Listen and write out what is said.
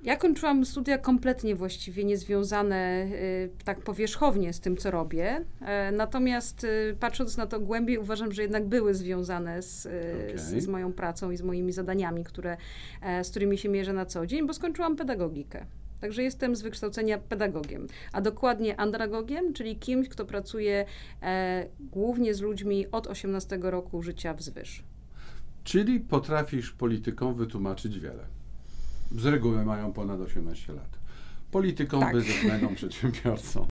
Ja kończyłam studia kompletnie właściwie niezwiązane tak powierzchownie z tym, co robię. Natomiast patrząc na to głębiej, uważam, że jednak były związane z moją pracą i z moimi zadaniami, z którymi się mierzę na co dzień, bo skończyłam pedagogikę. Także jestem z wykształcenia pedagogiem, a dokładnie andragogiem, czyli kimś, kto pracuje głównie z ludźmi od 18 roku życia wzwyż. Czyli potrafisz politykom wytłumaczyć wiele. Z reguły mają ponad 18 lat. Politykom, tak. biznesmenom, przedsiębiorcom.